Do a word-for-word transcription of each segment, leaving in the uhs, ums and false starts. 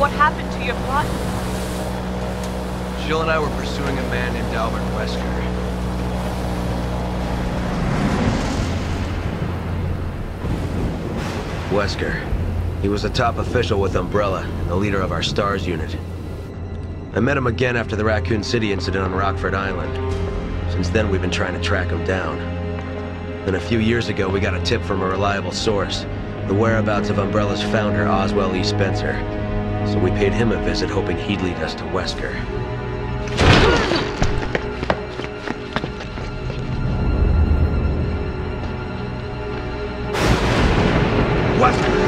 What happened to your plot? Jill and I were pursuing a man named Albert Wesker. Wesker. He was a top official with Umbrella, and the leader of our STARS unit. I met him again after the Raccoon City incident on Rockford Island. Since then, we've been trying to track him down. Then a few years ago, we got a tip from a reliable source. The whereabouts of Umbrella's founder, Oswell E. Spencer. So we paid him a visit, hoping he'd lead us to Wesker. Wesker!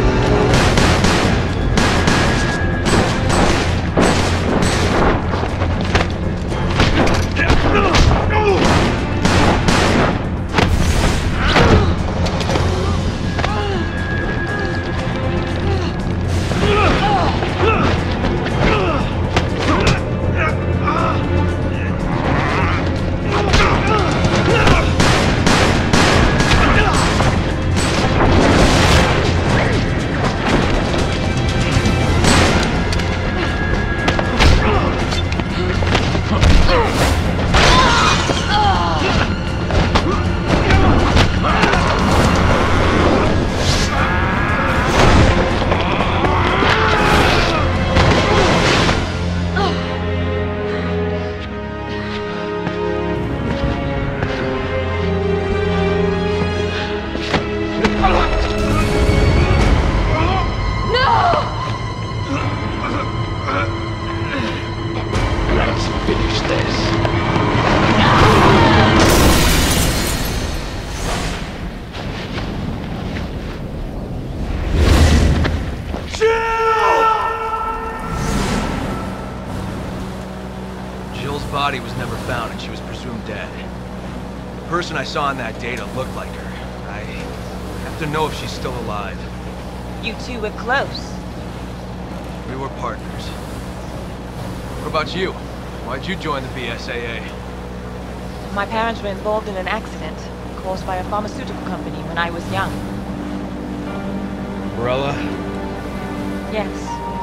Body was never found and she was presumed dead. The person I saw in that data looked like her. I have to know if she's still alive. You two were close. We were partners. What about you? Why'd you join the B S A A? My parents were involved in an accident caused by a pharmaceutical company when I was young. Umbrella? Yes.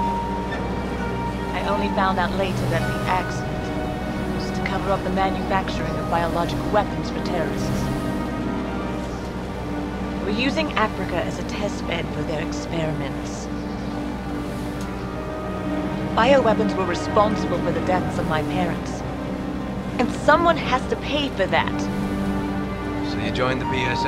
I only found out later that the accident cover up the manufacturing of biological weapons for terrorists. We're using Africa as a test bed for their experiments. Bioweapons were responsible for the deaths of my parents. And someone has to pay for that. So you joined the B S A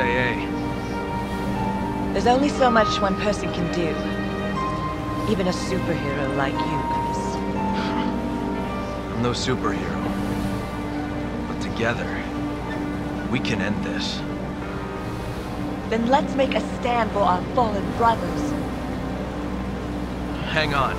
A? There's only so much one person can do. Even a superhero like you, Chris. I'm no superhero. Together, we can end this. Then let's make a stand for our fallen brothers. Hang on.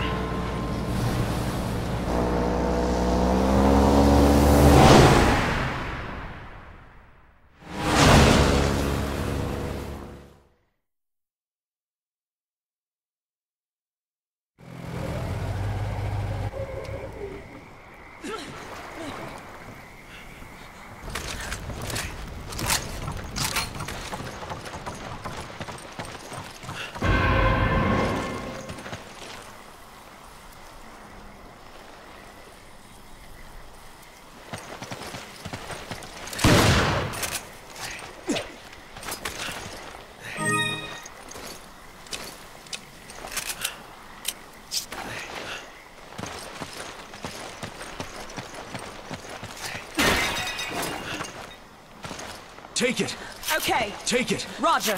Take it! Okay. Take it! Roger.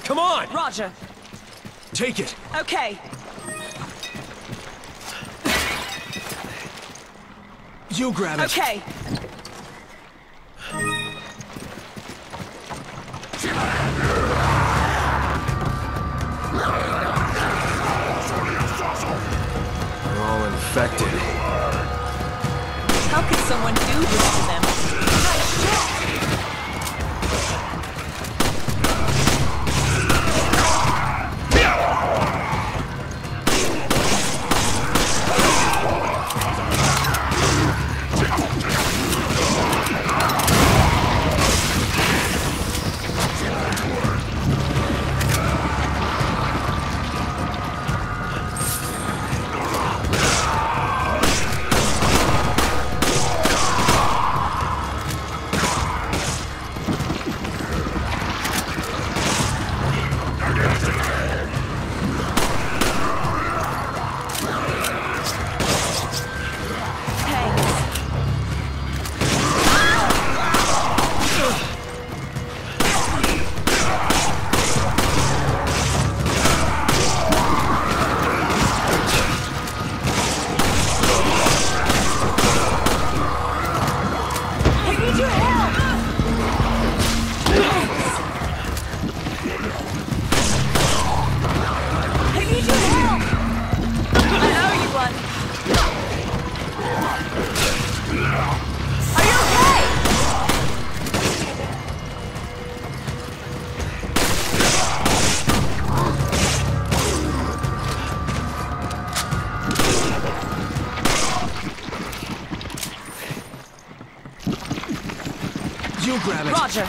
Come on! Roger. Take it! Okay. You grab it! Okay. They're all infected. How could someone do this to them? You grab it! Roger.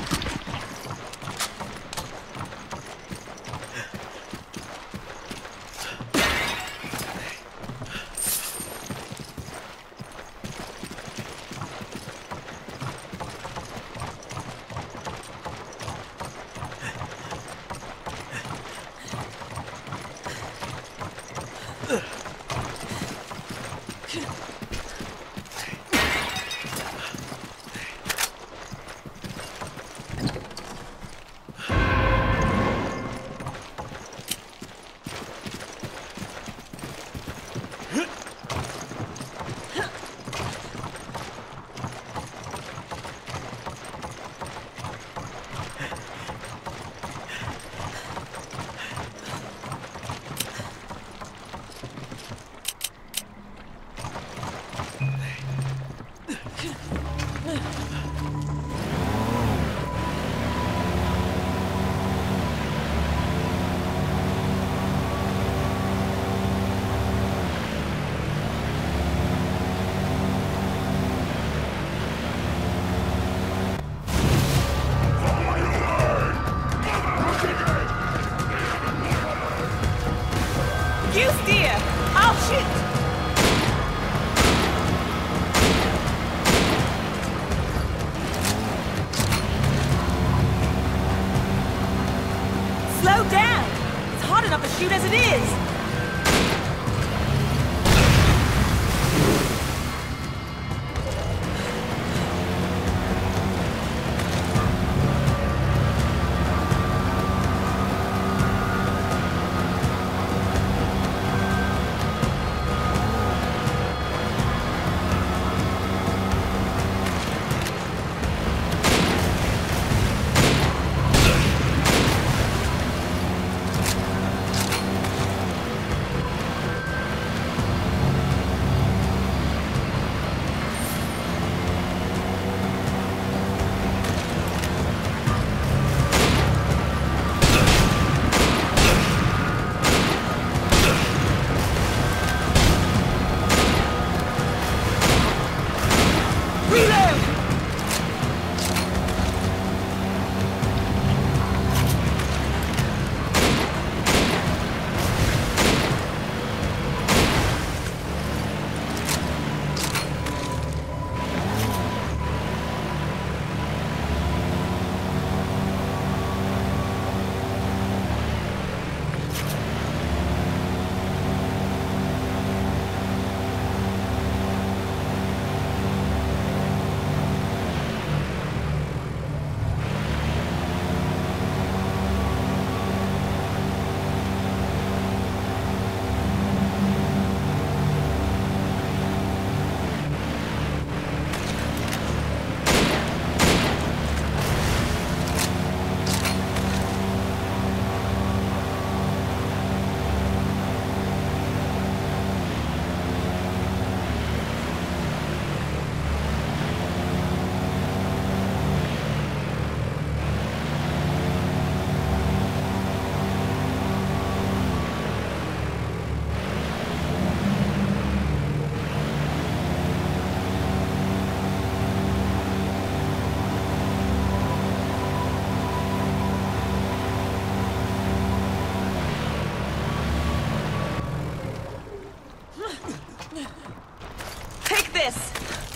You steer! I'll shoot! Slow down! It's hard enough to shoot as it is! Take this!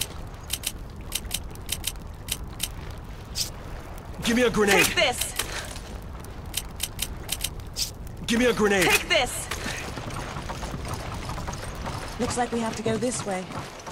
Give me a grenade. Take this! Give me a grenade. Take this! Looks like we have to go this way.